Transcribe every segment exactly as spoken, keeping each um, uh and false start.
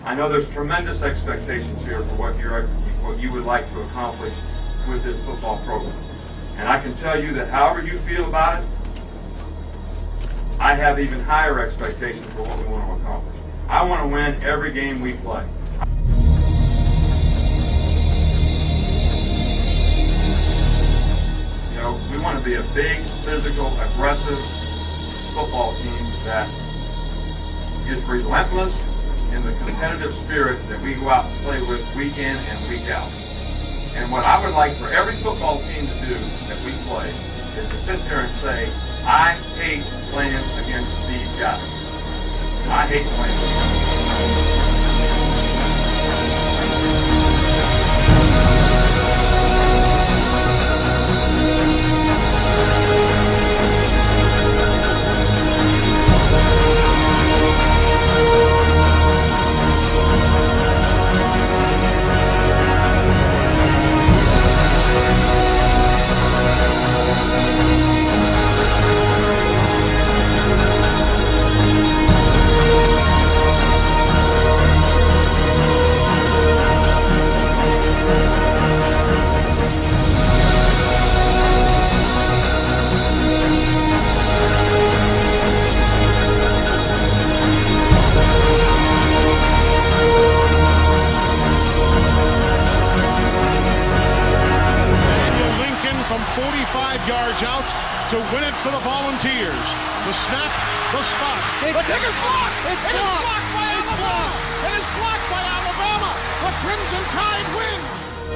I know there's tremendous expectations here for what you're, what you would like to accomplish with this football program. And I can tell you that however you feel about it, I have even higher expectations for what we want to accomplish. I want to win every game we play. You know, we want to be a big, physical, aggressive football team that is relentless in the competitive spirit that we go out and play with week in and week out. And what I would like for every football team to do that we play is to sit there and say, I hate playing against these guys. I hate playing against them. forty-five yards out to win it for the Volunteers. The snap, the spot. It's, the kick is blocked. It's it blocked. is blocked by it's Alabama. Blocked. It is blocked by Alabama. The Crimson Tide wins.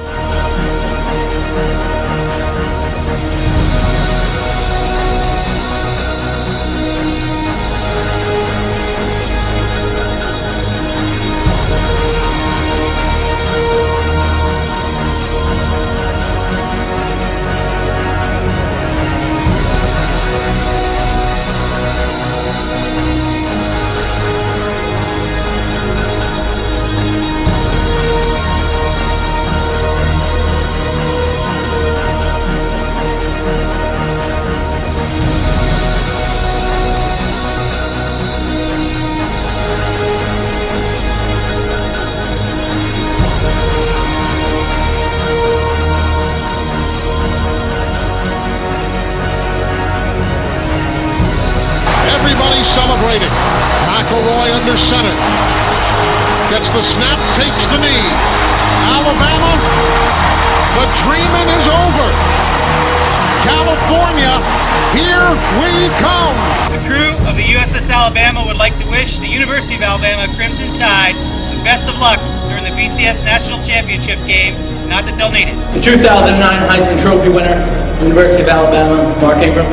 Celebrating. McElroy under center. Gets the snap, takes the knee. Alabama, the dreaming is over. California, here we come. The crew of the U S S Alabama would like to wish the University of Alabama Crimson Tide the best of luck during the B C S National Championship game. Not that they'll need it. The two thousand nine Heisman Trophy winner, University of Alabama, Mark Ingram.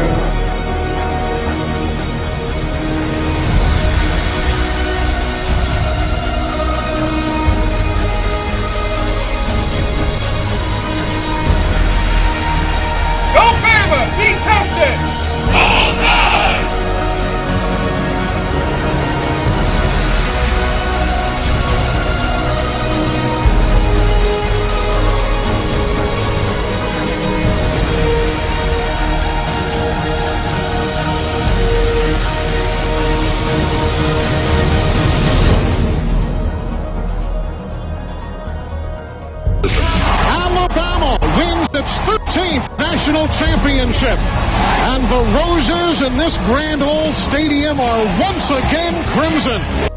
Alabama wins its thirteenth national championship, and the roses in this grand old stadium are once again crimson.